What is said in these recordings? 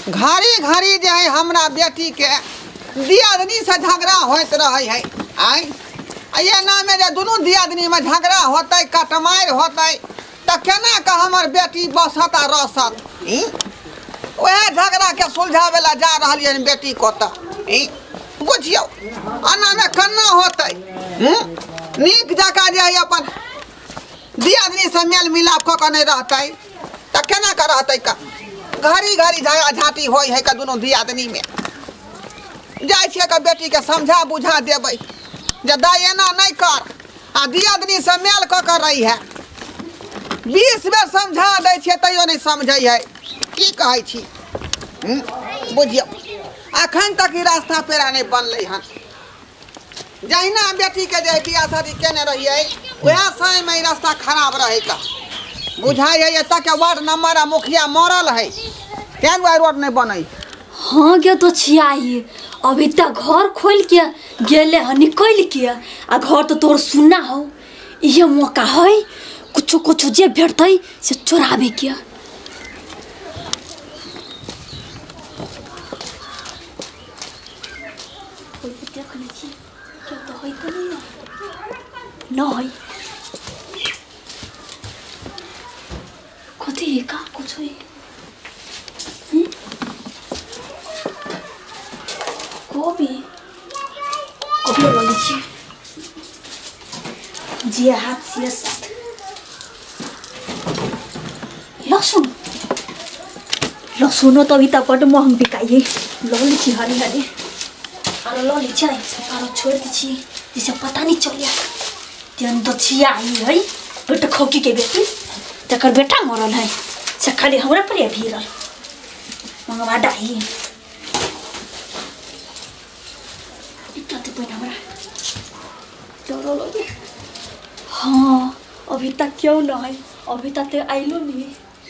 घड़ी घड़ी जे है हमरा बेटी के दियादनी से झगड़ा होत रहे है आई ये नाम में जे दोनों दियादनी में झगड़ा होते कटमार होते तो केना का हमर बेटी बसत आ रसत वह झगड़ा के सुलझावे ला जा रही है बेटी को तो बुझियो अना में कन्ना होते नीक जका जे है अपन दियादनी से मेल मिलाप क नहीं रहते तो केना का रहते का घड़ी घड़ी झगड़ा झाटी होई है का दोनों दियादनी में जाय छे का बेटी के समझा बुझा देबै जे दाई एना नहीं कर आ दियादनी से मेल क कर रही है 20 बेर समझा दै छे तैयो नहीं समझै है की कहै छी बुझियो अखन तक ई रास्ता पेरा नहीं बनलै हन जहिना बेटी के जे बियाह शादी केने रहिए वह समय में रास्ता खराब रहे का बुझाई है एत के वार्ड नंबर आ मुखिया मरल है केन वह रोड नहीं बनै हाँ गे तो छियाई अभी तक घर खोल के गेले ह निकल के आ घर तो तोर सुनना हो ये मौका है कुछ कुछ जे भेटतै से चोराबे के नहीं कथी का कुछ है गोभी वाली छी जी हाथ से साथ लहसुन तो अभी तक बड़ महंग बिकाइए ली छी हरी हरी और ली छी और छोड़ दी छी जिसे पता नहीं चलिया तेन तो छिया आई है बेटा खोकी के बेटी तकर बेटा मरल है से खाली हमरा पर भीरल मंगवा डाही हाँ अभी तक क्यों नहीं अभी तक ते आइलो नहीं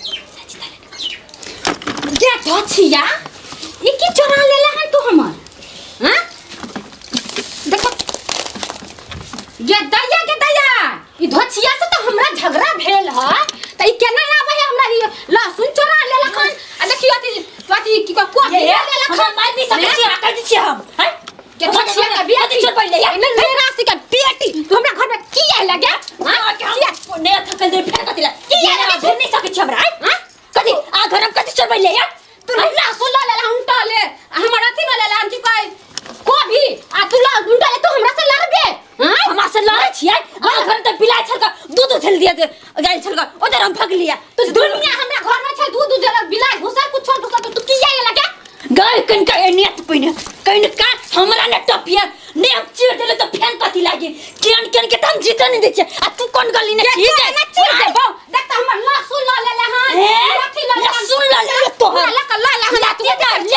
क्या धोछिया ये की चोरा लेला है तू हमर हां देखो ये दया ई धोछिया से तो हमरा झगड़ा भेल है त ई केना आबै है हमरा ई लहसुन चोरा लेला खन आ देखियो अति की को लेला खन मार भी सके छी आकर दी छी हम हैं के धोछिया का बेटी चोर पहिले या नहीं राशि का बेटी तू हमरा घर में की आइ लगे हां क्या ने थकल दे फेर कतिला की आइ भेर नहीं सके छी हमरा हां कदी आ घर में कति चोर पहिले या तू लहसुन लेला उंटा ले हमरा अथी न लेला हम की पाई को भी आ तू ला उंटा ले तो हमरा से लड़बे हां हमरा से लड़ै छियै आ घर त बिलाइ छल का दूध उछल दिया दे गाय छल का ओदर हम भग लिया तो दुनिया हमरा घर में छल दूध जला बिलाइ घुसल कुछ छोड़ घुसल तो तू की आइ लगे गाय कन का एनियत पहिने कइन का हमरा न टपिया ने हम चीर देले तो फैन कथि लागी केन केन के हम जीत नहीं दे छै आ तू कोन गली ने चीर दे ना चीर दे बौ देख त हमर लहसुन ल लेले हां कथि ल लहसुन ल ले तो ला का ला ला तू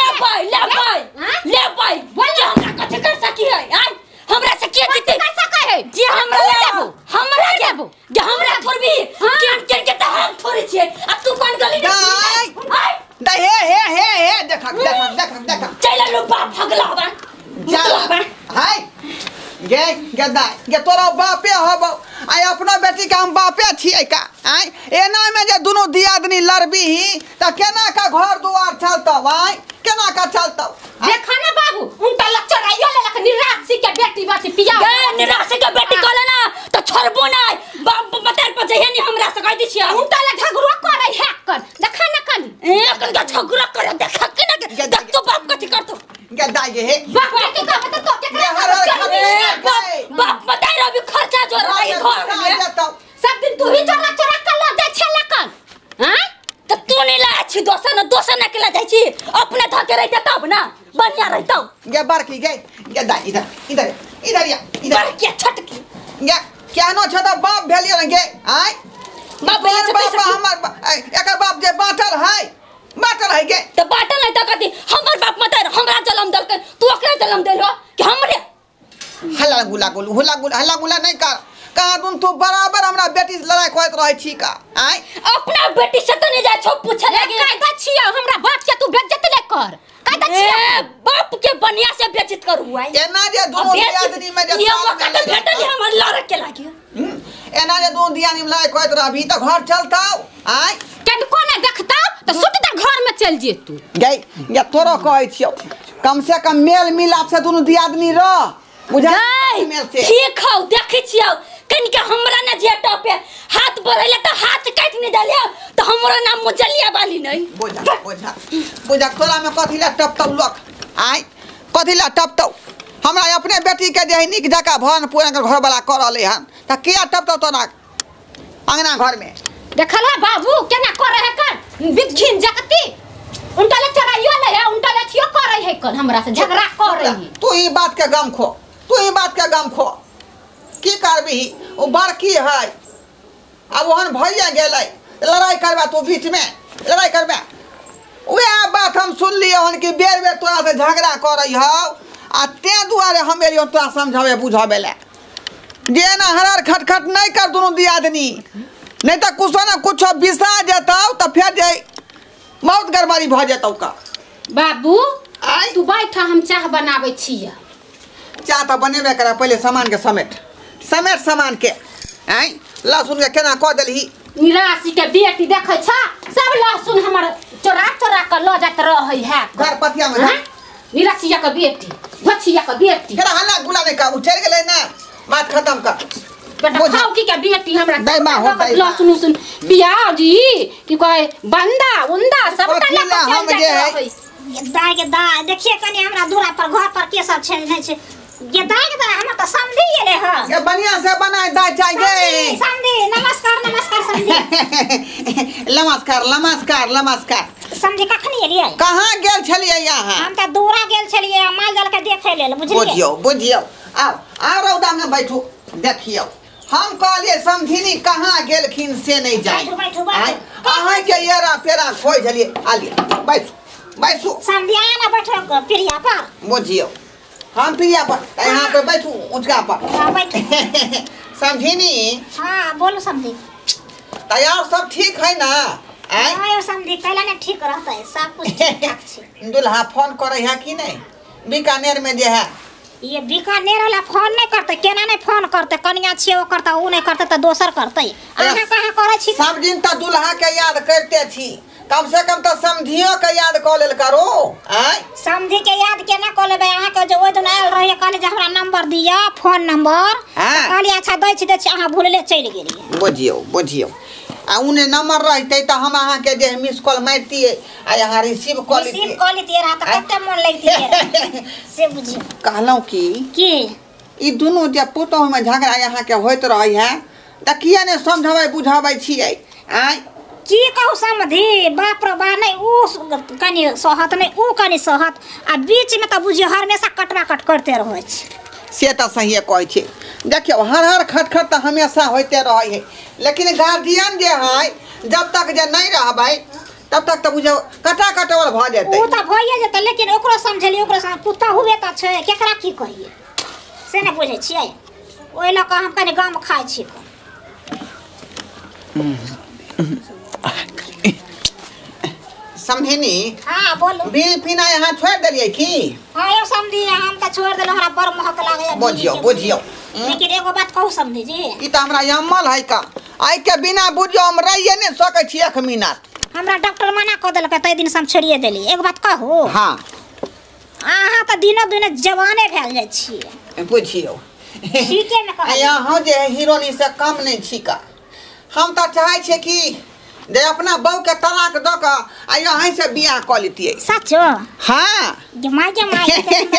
ले भाई बोल हमरा कथि कर सकी है हमरा से के जीते कर सकै है जे हमरा देबो जे हमरा थोड़बी केन केन के त हम थोड़े छियै आ तू कोन गली ने दे हे देख चला लो बाप भगला बा जा हाय गे दाई गे तोरा बापे हबो आइ अपना बेटी के हम बापे छियै का आइ एना में जे दोनों दियादनी लड़बी त केना का घर दुआर चलतौ भाई केना का चलतौ देखा ना बाबू उनका लक्षण आइयो लेलक निराशी के बेटी बाती पिया गे निराशी के बेटी कहले ना तो छोड़बो ना बाप बतार पर जहे नहीं हमरा से कह दी छिया उनका ले झगड़ा करे है कर देखा ना कनी कन का झगड़ा करे देखा कि ना देख तो बाप कथि करतो गे दाई हे बाप के का बता तो केकरा बाप बताई रवि खर्चा जो रही घर में सब दिन तू ही चोरा चोरा कर लो दे छे लकन हां तो तू नहीं ला छी दोसर न के ला जाई छी अपने धके रहते तब ना बढ़िया रहतो गे बड़की गे दाई इधर या इधर क्या छटकी गे क्या नो छदा बाप भेलियो गे आइ बाप भेलियो बाप हमर एकर बाप जे बाटल है गे तो बाटल है त कथि हमर बाप मत हमरा जन्म दल के तू ओकरा जन्म देलो कि हमरे हल्ला गुला नहीं कर कहां तू बराबर हमरा बेटी से लड़ाई होइत रहे छी का आइ अपना बेटी से तो नहीं जाय छो पूछे लगे कायदा छिया हमरा बाप के तू बेइज्जत ले कर कायदा छिया बाप के बनिया से बेइज्जत कर हुआ एना जे दोनों आदमी में जे ये मौका तो भेटल हमर लड़क के लागी एना जे दोनों दियानी में लड़ाई करत रहबी त घर चलतौ आय कनको ने देखता तो सुत जा घर में चल जे तू गई या तोरो कहै छियौ कम से कम मेल मिलाप से दोनों दियादनी रह बुझा मेल से ठीक हौ देखै छियौ कनिके हमरा ना जेटा पे हाथ बढ़ैले त हाथ काट नहीं डालियो तो हमरा नाम मुजलिया वाली नहीं बुझा तोरा में कथी ला टपतौ लोक आय कथी ला टपतौ हमरा अपने बेटी के जे निक जका भन पूरा घर वाला करले हन त किया टपतौ तोरा अंगना घर में देखला बाबू केना करे है कर बिघिन जकती उनका ले चराइयो ले है उनका ले थियो करे है कर हमरा से झगड़ा करे है तू ई बात के गम खो की करबी ओ बड़की है अब ओहन भइया गेलै लड़ाई करबा तू बीच में लड़ाई करबा वह बात हम सुन लिए हन कि बेर बेर तोरा से झगड़ा करई हौ आ ते दुआरे हम एलियो तोरा समझावे बुझावे ले जे ना हरार खटखट नहीं कर दोनों दियादनी नहीं तो कुछ ना कुछ बिसा जेतौ तो फिर जे बहुत गड़बड़ी भ जेतौ का बाबू आय तू बैठ हम चाह बनाबै छियै चाह तो बनेबे करे पहले सामान के समेट सामान के आय लहसुन के केना क देलही निराशी के बेटी देखै छ सब लहसुन हमर चोरा के ल जात रहै है घर पथिया में निराशिया के बेटी भछिया के बेटी फिर हल्ला गुला नहीं का उछल गेलै ना बात खत्म कर बेटा खाओ की के बेटी हमरा दैमा हो दैमा लहसुन उसुन प्याजी की कहे बंदा उंदा सब पतीला हम जे है ये दाय देखिए कनी हमरा दूरा पर घर पर के सब छै नहीं छै ये दाय के हम त समझी गेले ह ये बढ़िया से बनाए दाय चाहिए समझी नमस्कार समझी नमस्कार समझी कखनी एलियै कहां गेल छलिए यहां हम त दूरा गेल छलिए माल जाल के देखे लेल बुझलिए बुझियो आओ रौदा में बैठू देखियो हम कहलिए समझिनी कहां गेलखिन से नहीं जाए कहां के येरा पेरा खोइ छलिए आलिए बैठू समझिया ना बैठो प्रिया पर बुझियो हम प्रिया पर यहाँ पे बैठू ऊंचा पर हां बैठो समझिनी हां बोलो समझी तैयार सब ठीक है ना हां समझी पहले ने ठीक रहता है सब कुछ ठीक ठाक छै दुल्हा फोन करे है कि नहीं बीकानेर में जे है ये बीकानेर वाला फोन नहीं करते केना नहीं फोन करते कनिया छिए वो करता उ नहीं करते तो दोसर करते अहाँ कहां करे छी सब दिन त दुल्हा के याद करते छी कम से कम तो समझियो के याद क लेल करो आय समझी के याद केना क लेबे अहाँ के जो ओइ दिन आयल रहिए कहले जे हमरा नंबर दिया फोन नंबर कहली अच्छा दै छी अहाँ भूलले चल गेलिए बुझियो आ उने नंबर रहते त हम अहाँ के जे मिस कॉल मारतिए आ यहाँ रिसीव क लेतिए रहा त कते मन लगतिए से बुझियो कहलौ कि ई दोनों जे पुतोह में झगड़ा यहाँ के होइत रहै है त किया ने समझाबै बुझाबै छियै आय की कहू समझी बाप रे बा नहीं उ कनी सहत नहीं उ कनी सहत आ बीच में त बुझियो हमेशा कटवा करते रहै छै से त सही कहै छै देखियो हर खटखट त हमेशा होते रहै है लेकिन गार्जियन जे है जब तक जे नहीं रहबै तब तक त बुझियो कटावल भ जेतै उ त भइए जेतै लेकिन ओकरो समझलिए ओकरो पुता हुए त छै केकरा की कहिए से न बुझै छियै ओइ ल क हम कनी गाम खाइ छी समझिनी हां बोलो बीड़ी पीना यहाँ छोड़ देलिए की हां यो समझी हम त छोड़ देलो हमरा बड़ महक लागे बुझियो लेकिन एगो बात कहू समझी जी ई त हमरा यमल है का आई के बिना बुझियो हम रहिए नहीं सकै छी 1 मिनट हमरा डॉक्टर मना क देलक तै दिन से हम छोड़िए देली एक बात कहू हां अहाँ त दिन जवाने भेल जाय छी बुझियो ठीके में कहै यहाँ जे हीरोनी से कम नहीं छी का हम त चाहै छी कि जे अपना बहू के तलाक द क आ यहीं से बियाह क लेतिए सचो हां जे माय